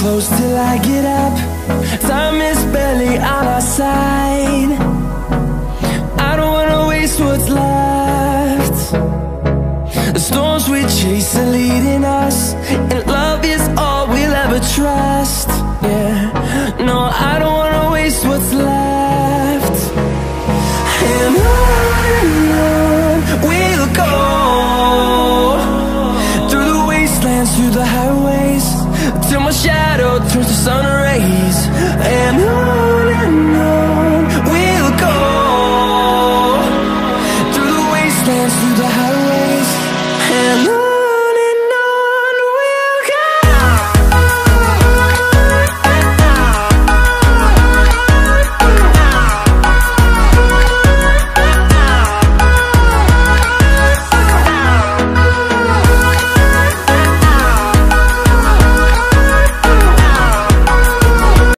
close till I get up. Time is barely on our side. I don't wanna waste what's left. The storms we chase are leading us, and love is all we'll ever trust. Yeah, no, I don't wanna waste what's left. And on we'll go, through the wastelands, through the highways, till my shadow turns to sun rays.